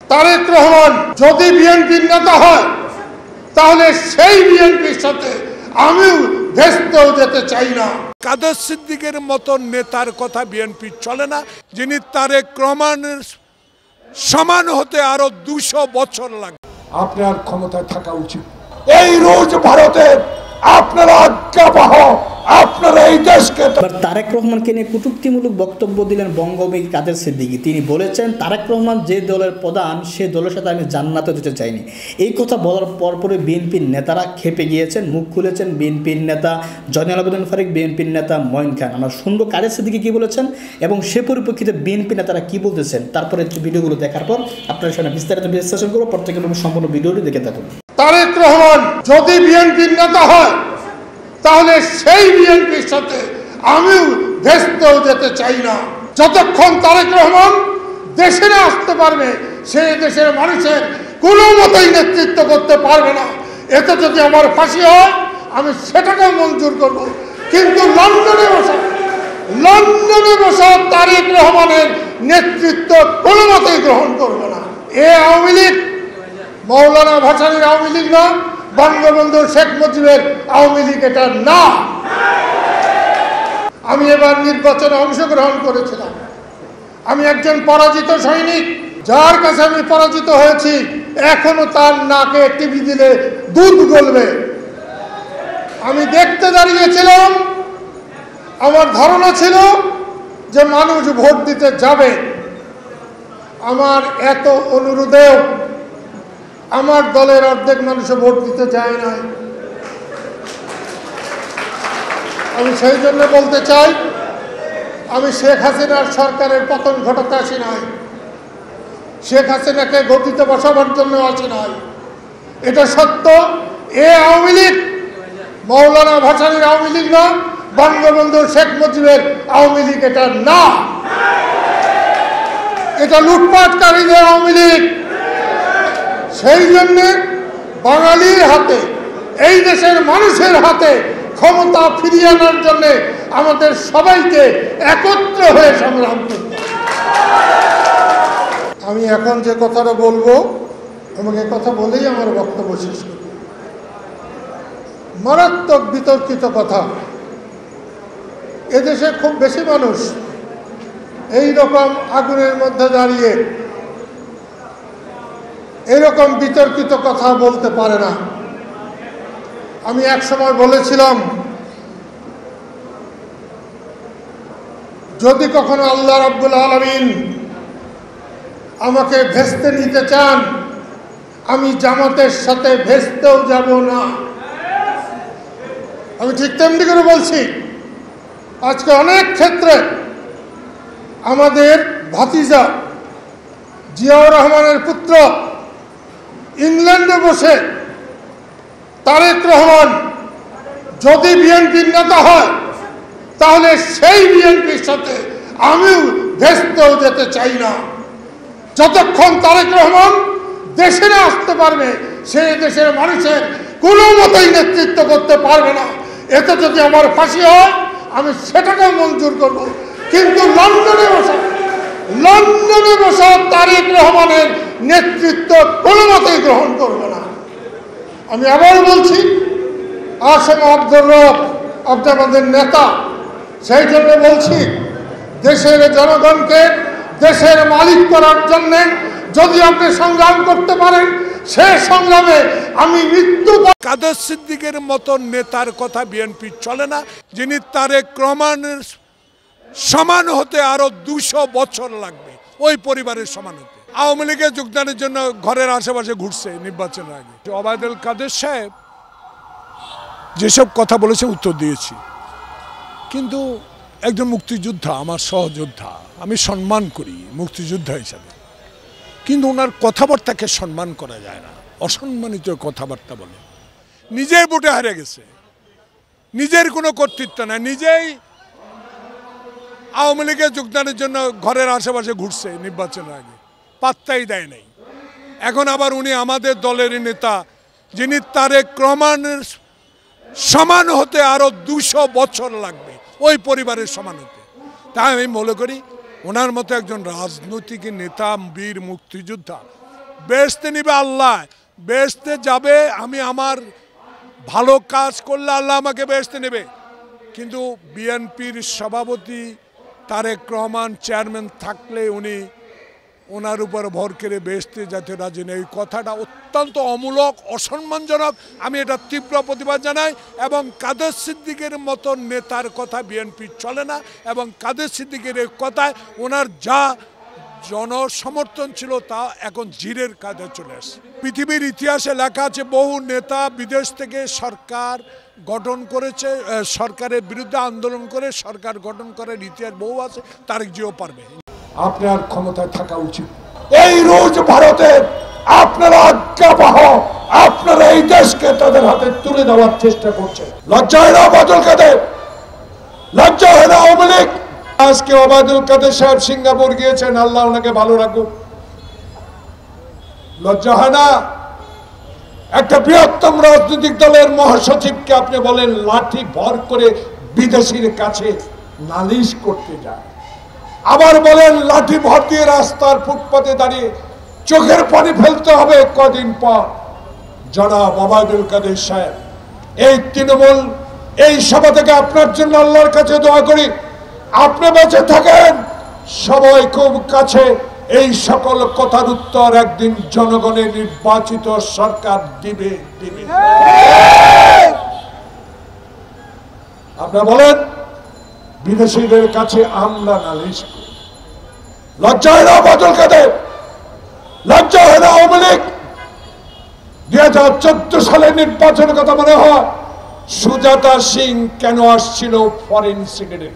তারেক রহমান যদি বিএনপির নেতা হয় তাহলে সেই বিএনপির সাথে আমিও ভেস্তেও যেতে চাই না। কাদের সিদ্দিকের মতো নেতার কথা বিএনপি চলে না, যিনি তারেক রহমানের সমান হতে আরো 200 বছর লাগবে। আপনার ক্ষমতায় থাকা উচিত। এই রোজ ভারতের আপনারা আজ্ঞাবহ, আপনারা এই দেশকে। তারেক রহমানকে নিয়ে কটূক্তিমূলক বক্তব্য দিলেন বঙ্গবন্ধু কাদের সিদ্দিকী। তিনি বলেছেন, তারেক রহমান যে দলের প্রধান সে দলের সাথে আমি জান্নাতে যেতে চাইনি। এই কথা বলার পরপরই বিএনপির নেতারা খেপে গিয়েছেন, মুখ খুলেছেন বিএনপির নেতা জয়নুল আবেদিন ফারুক, বিএনপির নেতা মঈন খান। আমরা শুনবো কাদের সিদ্দিকী কী বলেছেন এবং সে পরিপ্রেক্ষিতে বিএনপি নেতারা কী বলতেছেন। তারপরে ভিডিওগুলো দেখার পর আপনার সামনে বিস্তারিত বিশ্লেষণ করবো। প্রত্যেকের সম্পূর্ণ ভিডিওটি দেখে থাকুন। তারেক রহমান যদি বিএনপির নেতা হয় তাহলে সেই বিএনপির সাথে আমিও ভেস্তেও যেতে চাই না। যতক্ষণ তারেক রহমান দেশে না আসতে পারবে সে দেশের মানুষের কোনো মতেই নেতৃত্ব করতে পারবে না। এতে যদি আমার ফাঁসি হয় আমি সেটাকেও মঞ্জুর করব, কিন্তু লন্ডনে বসা তারেক রহমানের নেতৃত্ব কোনো মতেই গ্রহণ করব না। এ আওয়ামী লীগ মৌলানা ভাসানীর আওয়ামী লীগ না, বঙ্গবন্ধু শেখ মুজিবের আওয়ামী লীগ এটা না। আমি এবার নির্বাচনে অংশগ্রহণ করেছিলাম। আমি একজন পরাজিত সৈনিক, যার কাছে আমি পরাজিত হয়েছি এখনো তার নাকে টিভি দিলে দুধ গলবে। আমি দেখতে দাঁড়িয়েছিলাম, আমার ধারণা ছিল যে মানুষ ভোট দিতে যাবে। আমার এত অনুরোধেও আমার দলের অর্ধেক মানুষও ভোট দিতে যায় নাই। আমি সেই জন্য বলতে চাই, আমি শেখ হাসিনার সরকারের পতন ঘটাতে আসি নাই, শেখ হাসিনাকে গতিতে বসাবার জন্য আসি নাই। এটা সত্য, এ আওয়ামী লীগ মৌলানা ভাসানীর আওয়ামী লীগ না, বঙ্গবন্ধু শেখ মুজিবের আওয়ামী লীগ এটা না। এটা লুটপাটকারীদের আওয়ামী লীগ। সেই জন্যে বাঙালির হাতে, এই দেশের মানুষের হাতে ক্ষমতা ফিরিয়ে আনার জন্য আমাদের সবাইকে একত্র হয়ে সংগ্রাম করতে হবে। আমি এখন যে কথাটা বলবো এবং এ কথা বলেই আমার বক্তব্য শেষ করব। মারাত্মক বিতর্কিত কথা। এদেশে খুব বেশি মানুষ এই রকম আগুনের মধ্যে দাঁড়িয়ে এরকম বিতর্কিত কথা বলতে পারে না। আমি এক সময় বলেছিলাম, যদি কখনো আল্লাহ রাব্বুল আলামিন আমাকে ভেস্তে নিতে চান আমি জামাতের সাথে ভেস্তেও যাব না। আমি ঠিক তেমনি করে বলছি। আজকে অনেক ক্ষেত্রে আমাদের ভাতিজা জিয়াউর রহমানের পুত্র ইংল্যান্ডে বসে তারেক রহমান যদি বিএনপির নেতা হয় তাহলে সেই বিএনপির সাথে আমিও ভেস্তেও যেতে চাই না। যতক্ষণ তারেক রহমান দেশে না আসতে পারবে সে দেশের মানুষের কোনো মতেই নেতৃত্ব করতে পারবে না। এতে যদি আমার ফাঁসি হয় আমি সেটাকেও মঞ্জুর করব, কিন্তু লন্ডনে বসা তারেক রহমানের নেতৃত্ব কোনো মতেই গ্রহণ করব না। আমি আবার বলছি, আসম আব্দুর রব আপনাদের নেতা, সেই জন্য বলছি দেশের জনগণকে দেশের মালিক করার জন্য যদি আপনি সংগ্রাম করতে পারেন সে সংগ্রামে আমি মৃত্যু। কাদের সিদ্দিকের মতো নেতার কথা বিএনপি চলে না, যিনি তারেক রহমানের সমান হতে আরো 200 বছর লাগবে ওই পরিবারের সমান হতে। আওয়ামী লীগে যোগদানের জন্য ঘরের আশেপাশে ঘুরছে নির্বাচনের আগে। ওবায়দুল কাদের সাহেব যেসব কথা বলেছে উত্তর দিয়েছি, কিন্তু একজন মুক্তিযোদ্ধা, আমার সহযোদ্ধা, আমি সম্মান করি মুক্তিযোদ্ধা হিসাবে, কিন্তু ওনার কথাবার্তাকে সম্মান করা যায় না। অসম্মানিত কথাবার্তা বলে, নিজের ভোটে হারে গেছে, নিজের কোনো কর্তৃত্ব নাই, নিজেই আওয়ামী লীগে যোগদানের জন্য ঘরের আশেপাশে ঘুরছে নির্বাচনের আগে, পাত্তাই দেয় নাই। এখন আবার উনি আমাদের দলেরই নেতা, যিনি তারেক রহমানের সমান হতে আরো 200 বছর লাগবে ওই পরিবারের সমান হতে। তাই আমি মনে করি ওনার মতো একজন রাজনৈতিক নেতা, বীর মুক্তিযোদ্ধা বেহেশতে নিবে আল্লাহ, বেহেশতে যাবে আমি আমার ভালো কাজ করলে আল্লাহ আমাকে বেহেশতে নেবে। কিন্তু বিএনপির সভাপতি তারেক রহমান চেয়ারম্যান থাকলে উনি ওনার উপর ভর করে বেহেশতে যেতে রাজি নেই। এই কথাটা অত্যন্ত অমূলক, অসম্মানজনক। আমি এটা তীব্র প্রতিবাদ জানাই এবং কাদের সিদ্দিকের মতো নেতার কথা বিএনপি চলে না এবং কাদের সিদ্দিকের এই কথায় ওনার যা জনসমর্থন ছিল তা এখন জিরের কাঁধে চলে আসে। পৃথিবীর ইতিহাসে লেখা আছে বহু নেতা বিদেশ থেকে সরকার গঠন করেছে, সরকারের বিরুদ্ধে আন্দোলন করে সরকার গঠন করার ইতিহাস বহু আছে, তারেক জিও পারবে। আপনার ক্ষমতায় থাকা উচিত। এই রোজ ভারতের আপনারা আজ্ঞাবহ, আপনারা এই দেশকে তাদের হাতে তুলে দেওয়ার চেষ্টা করছেন। লজ্জা হয় না ওবায়দুল কাদের? লজ্জা হয় না আওয়ামী লীগ? আজকে ওবায়দুল কাদের সাহেব সিঙ্গাপুর গিয়েছেন, আল্লাহ ওনাকে ভালো রাখুক। লজ্জা হয় না? একটা বৃহত্তম রাজনৈতিক দলের মহাসচিবকে আপনি বলেন লাঠি ভর করে বিদেশির কাছে নালিশ করতে যায়, আবার বলেন লাঠি ভর দিয়ে রাস্তার ফুটপাতে দাঁড়িয়ে চোখের পানি ফেলতে হবে কদিন পর। জনাব ওবায়দুল কাদের সাহেব, এই তৃণমূল এই সভা থেকে আপনার জন্য আল্লাহর কাছে দোয়া করি আপনি বেঁচে থাকেন, সবাই খুব কাছে। এই সকল কথার উত্তর একদিন জনগণের নির্বাচিত সরকার দিবে। আপনারা বলেন বিদেশিদের কাছে আমরা নালিশ করি। লজ্জা হয় না ওবায়দুল কাদের? লজ্জা হয় না আওয়ামী লীগ? 2014 সালের নির্বাচনের কথা মনে হয়? সুজাতা সিং কেন আসছিল ফরেন সেক্রেটারি?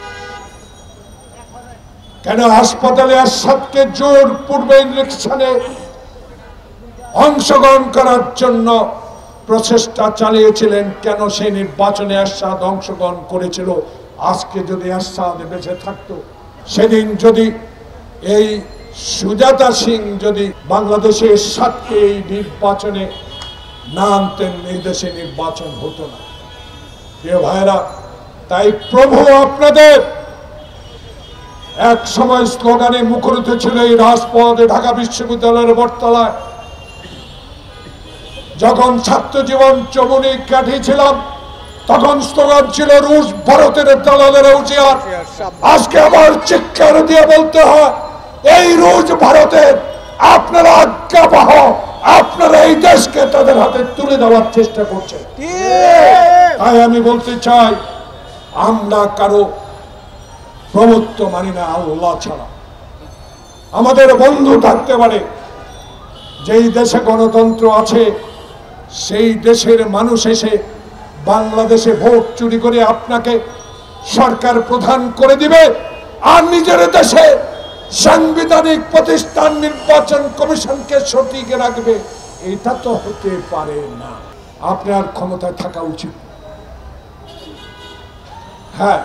কেন হাসপাতালে আসাদকে জোর পূর্বে ইলেকশনে অংশগ্রহণ করার জন্য প্রচেষ্টা চালিয়েছিলেন? কেন সেই নির্বাচনে আসাদ অংশগ্রহণ করেছিল? আজকে যদি আসাদ বেঁচে থাকতো, সেদিন যদি এই সুজাতা সিং যদি বাংলাদেশে এরশাদকে এই নির্বাচনে না আনতেন, এই দেশে নির্বাচন হতো না। প্রিয় ভাইরা, তাই প্রভু আপনাদের এক সময় স্লোগানে মুখরিত ছিল এই রাজপথে, ঢাকা বিশ্ববিদ্যালয়ের বটতলায় যখন ছাত্র জীবন চমুনি কাটিয়েছিলাম তখন স্লোগান ছিল রুশ ভারতের দালালের হুঁশিয়ার। আজকে আবার চিৎকার দিয়ে বলতে হয় এই রুশ ভারতের আপনারা আজ্ঞাবহ, আপনারা এই দেশকে তাদের হাতে তুলে দেওয়ার চেষ্টা করছেন। তাই আমি বলতে চাই আমরা কারো প্রভুত্ব মানি না আল্লাহ ছাড়া। আমাদের বন্ধু থাকতে পারে, যেই দেশে গণতন্ত্র আছে সেই দেশের মানুষ এসে বাংলাদেশে ভোট চুরি করে আপনাকে সরকার প্রধান করে দিবে আর নিজের দেশে সাংবিধানিক প্রতিষ্ঠান নির্বাচন কমিশনকে সঠিক রাখবে, এটা তো হতে পারে না। আপনার ক্ষমতায় থাকা উচিত। হ্যাঁ,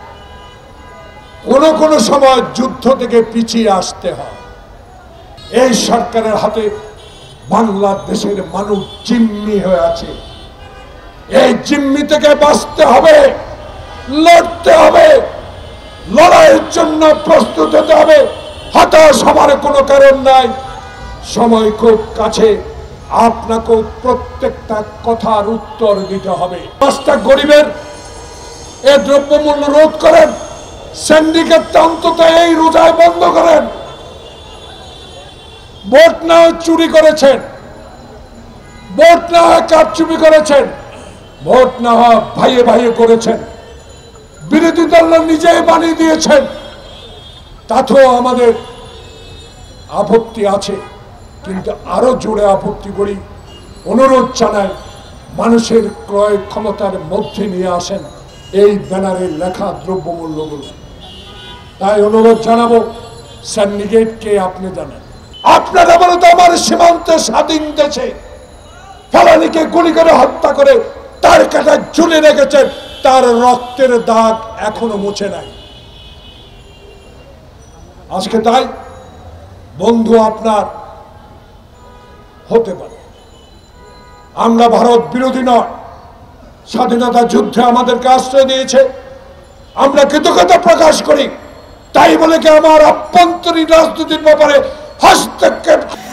কোন সময় যুদ্ধ থেকে পিছিয়ে আসতে হয়। এই সরকারের হাতে বাংলাদেশের মানুষ জিম্মি হয়ে আছে। এই জিম্মি থেকে বাঁচতে হবে, লড়তে হবে, লড়াইয়ের জন্য প্রস্তুত হতে হবে। হতাশ হবার কোনো কারণ নাই, সময় খুব কাছে। আপনাকে প্রত্যেকটা কথার উত্তর দিতে হবে। 5টা গরিবের এই দ্রব্যমূল্য রোধ করেন, সিন্ডিকেটটা অন্তত এই রোজায় বন্ধ করেন। ভোট না হয় চুরি করেছেন, ভোট না হয় কারচুপি করেছেন, ভোট না হয় ভাইয়ে ভাইয়ে করেছেন, বিরোধী দল নিজেই বানিয়ে দিয়েছেন, তাতেও আমাদের আপত্তি আছে। কিন্তু আরো জোরে আপত্তি করি, অনুরোধ জানাই মানুষের ক্রয় ক্ষমতার মধ্যে নিয়ে আসেন এই ব্যানারে লেখা দ্রব্যমূল্যগুলো। তাই অনুরোধ জানাবো, সিন্ডিকেটকে আপনি জানেন। আপনারা বলো তো আমার সীমান্তে স্বাধীন দেশে ফেলানিকে গুলি করে হত্যা করে তার কাটায় ঝুলে রেখেছেন, তার রক্তের দাগ এখনো মুছে নাই। আজকে তাই বন্ধু আপনার হতে পারে। আমরা ভারত বিরোধী নয়, স্বাধীনতা যুদ্ধে আমাদেরকে আশ্রয় দিয়েছে, আমরা কৃতজ্ঞতা প্রকাশ করি। তাই বলে কি আমার আভ্যন্তরীণ রাজনীতির ব্যাপারে হস্তক্ষেপ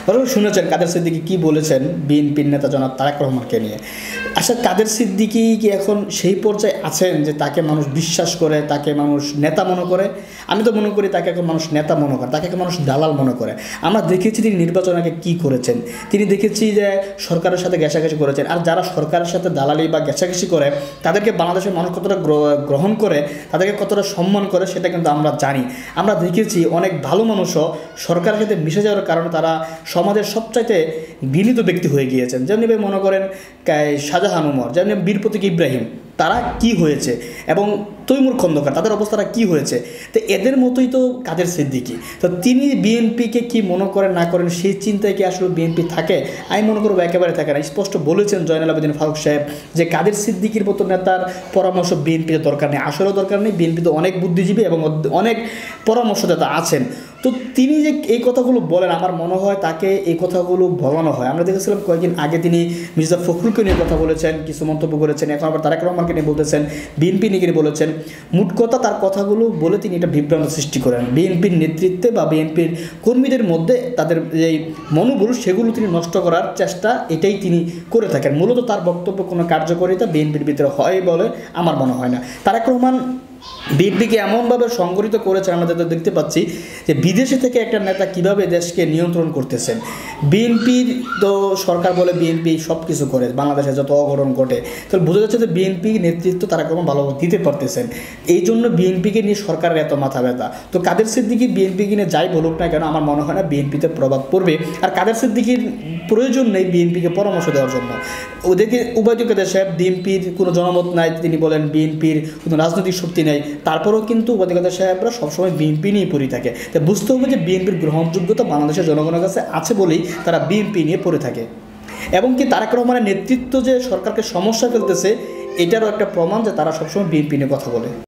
আপনারা শুনেছেন কাদের সিদ্দিকী কী বলেছেন বিএনপির নেতা জনাব তারেক রহমানকে নিয়ে। আচ্ছা, কাদের সিদ্দিকী কি এখন সেই পর্যায়ে আছেন যে তাকে মানুষ বিশ্বাস করে, তাকে মানুষ নেতা মনে করে? আমি তো মনে করি তাকে এখন মানুষ নেতা মনে করে, তাকে এখন মানুষ দালাল মনে করে। আমরা দেখেছি তিনি নির্বাচন আগে কী করেছেন, তিনি দেখেছি যে সরকারের সাথে ঘেঁষাঘেঁষি করেছেন। আর যারা সরকারের সাথে দালালি বা ঘেঁষাঘেঁষি করে তাদেরকে বাংলাদেশের মানুষ কতটা গ্রহণ করে, তাদেরকে কতটা সম্মান করে সেটা কিন্তু আমরা জানি। আমরা দেখেছি অনেক ভালো মানুষও সরকারের সাথে মিশে যাওয়ার কারণে তারা সমাজের সবচাইতে বিনীত ব্যক্তি হয়ে গিয়েছেন। যেমনি মনে করেন শাহজাহান উমর, যেমনি বীর প্রতীক ইব্রাহিম, তারা কি হয়েছে, এবং তৈমুর খন্দকার, তাদের অবস্থাটা কি হয়েছে। তো এদের মতোই তো কাদের সিদ্দিকী। তো তিনি বিএনপিকে কি মনে করেন না করেন সেই চিন্তায় কি আসলে বিএনপি থাকে? আমি মনে করবো একেবারে থাকে না। স্পষ্ট বলেছেন জয়নুল আবেদিন ফারুক সাহেব যে কাদের সিদ্দিকীর মতো নেতার পরামর্শ বিএনপিতে দরকার নেই। আসলেও দরকার নেই। বিএনপিতে অনেক বুদ্ধিজীবী এবং অনেক পরামর্শদাতা আছেন। তো তিনি যে এই কথাগুলো বলেন, আমার মনে হয় তাকে এই কথাগুলো বলানো হয়। আমরা দেখেছিলাম কয়েকদিন আগে তিনি মির্জা ফখরুলকে নিয়ে কথা বলেছেন, কিছু মন্তব্য করেছেন। এখন আবার তারেক রহমানকে নিয়ে বলতেছেন, বিএনপি নিয়ে বলেছেন। মোট কথা তার কথাগুলো বলে তিনি এটা বিভ্রান্ত সৃষ্টি করেন। বিএনপির নেতৃত্বে বা বিএনপির কর্মীদের মধ্যে তাদের যেই মনোবল সেগুলো তিনি নষ্ট করার চেষ্টা এটাই তিনি করে থাকেন। মূলত তার বক্তব্য কোনো কার্যকারিতা বিএনপির ভিতরে হয় বলে আমার মনে হয় না। তারেক রহমান বিএনপিকে এমনভাবে সংগঠিত করেছে, আমরা দেখতে পাচ্ছি যে বিদেশে থেকে একটা নেতা কিভাবে দেশকে নিয়ন্ত্রণ করতেছেন। বিএনপির তো সরকার বলে বিএনপি সব কিছু করে, বাংলাদেশে যত অঘটন ঘটে, তাহলে বোঝা যাচ্ছে যে বিএনপি নেতৃত্ব তারা কেমন ভালোভাবে দিতে পারতেছেন। এই জন্য বিএনপিকে নিয়ে সরকারের এত মাথা ব্যথা। তো কাদের সিদ্দিকী বিএনপিকে নিয়ে যাই বলুক না কেন, আমার মনে হয় না বিএনপিতে প্রভাব পড়বে। আর কাদের সিদ্দিকীর প্রয়োজন নেই বিএনপিকে পরামর্শ দেওয়ার জন্য। ওদেরকে উপায়ুক্ত সাহেব, বিএনপির কোনো জনমত নাই, তিনি বলেন বিএনপির কোনো রাজনৈতিক শক্তি নেই। তারপরেও কিন্তু উপায়ুক্ত সাহেবরা সবসময় বিএনপি নিয়ে পড়ে থাকে। তাই বুঝতে হবে যে বিএনপির গ্রহণযোগ্যতা বাংলাদেশের জনগণের কাছে আছে বলেই তারা বিএনপি নিয়ে পড়ে থাকে। এবং কি তারেক রহমানের নেতৃত্ব যে সরকারকে সমস্যা ফেলতেছে, এটারও একটা প্রমাণ যে তারা সবসময় বিএনপি নিয়ে কথা বলে।